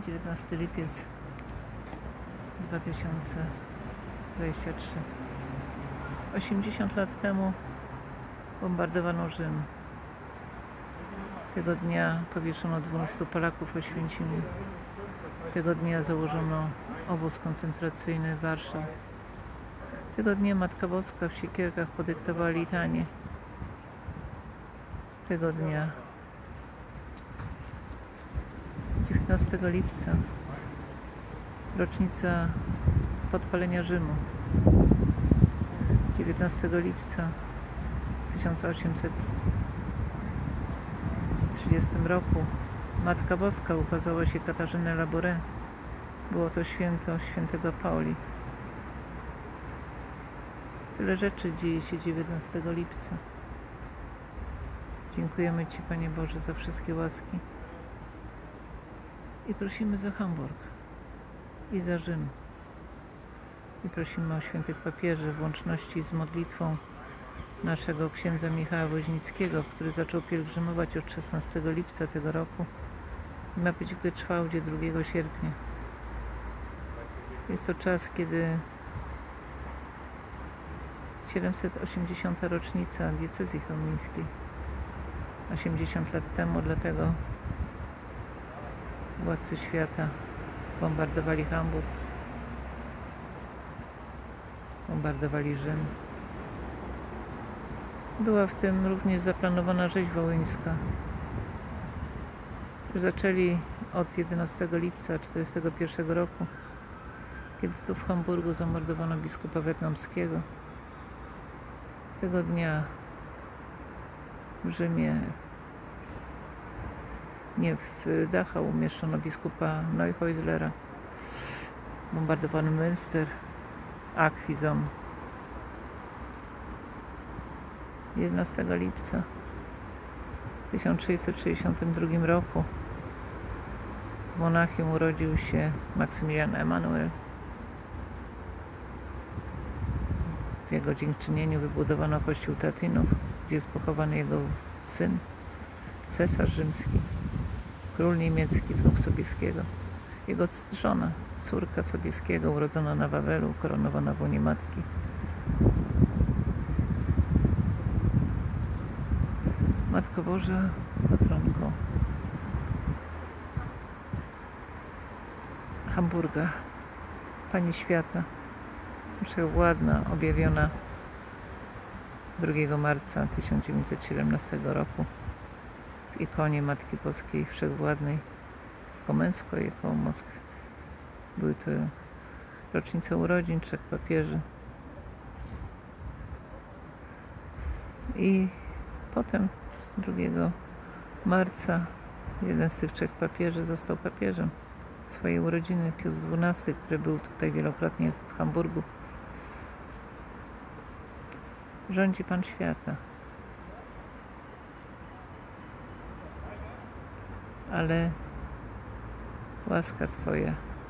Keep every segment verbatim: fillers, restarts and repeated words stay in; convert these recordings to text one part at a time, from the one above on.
dziewiętnasty lipiec dwa tysiące dwudziesty trzeci. osiemdziesiąt lat temu bombardowano Rzym. Tego dnia powieszono dwunastu Polaków w Oświęcimiu. Tego dnia założono obóz koncentracyjny w Warszawie. Tego dnia Matka Boska w siekierkach podyktowała litanię. Tego dnia dziewiętnastego lipca rocznica podpalenia Rzymu. dziewiętnastego lipca w tysiąc osiemset trzydziestym roku Matka Boska ukazała się Katarzyny Labouré. Było to święto świętego Pauli. Tyle rzeczy dzieje się dziewiętnastego lipca. Dziękujemy Ci, Panie Boże, za wszystkie łaski i prosimy za Hamburg i za Rzym. I prosimy o świętych papieży w łączności z modlitwą naszego księdza Michała Woźnickiego, który zaczął pielgrzymować od szesnastego lipca tego roku i ma być w Geczwałdzie drugiego sierpnia. Jest to czas, kiedy siedemset osiemdziesiąta rocznica diecezji chełmińskiej. osiemdziesiąt lat temu, dlatego władcy świata bombardowali Hamburg, bombardowali Rzym. Była w tym również zaplanowana rzeź wołyńska. Zaczęli od jedenastego lipca tysiąc dziewięćset czterdziestego pierwszego roku, kiedy tu w Hamburgu zamordowano biskupa Wietnamskiego. Tego dnia w Rzymie, nie, w Dachau umieszczono biskupa Neuhäuslera. Bombardowano Münster, Akwizon. jedenastego lipca tysiąc sześćset sześćdziesiątym drugim roku w Monachium urodził się Maksymilian Emanuel. W jego dziękczynieniu wybudowano kościół Teatynów, gdzie jest pochowany jego syn, cesarz rzymski, król niemiecki, wnuk Sobieskiego. Jego żona, córka Sobieskiego, urodzona na Wawelu, koronowana w łonie matki. Matko Boża, patronko Hamburga, Pani Świata, wszechwładna, objawiona drugiego marca tysiąc dziewięćset siedemnastego roku w ikonie Matki Boskiej Wszechwładnej w Komensko i koło Moskwy. Były to rocznice urodzin trzech papieży. I potem drugiego marca jeden z tych trzech papieży został papieżem. Swojej urodziny Pius dwunasty, który był tutaj wielokrotnie w Hamburgu. Rządzi Pan świata. Ale łaska Twoja,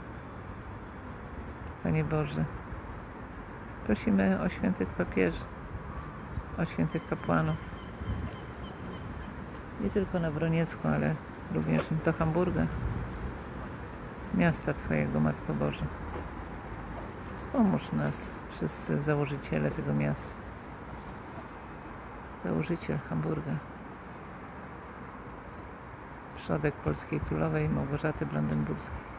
Panie Boże, prosimy o świętych papieży, o świętych kapłanów. Nie tylko na Broniecką, ale również do Hamburga, miasta Twojego, Matko Boża. Wspomóż nas, wszyscy założyciele tego miasta. Założyciel Hamburga, przodek polskiej królowej Małgorzaty Brandenburskiej.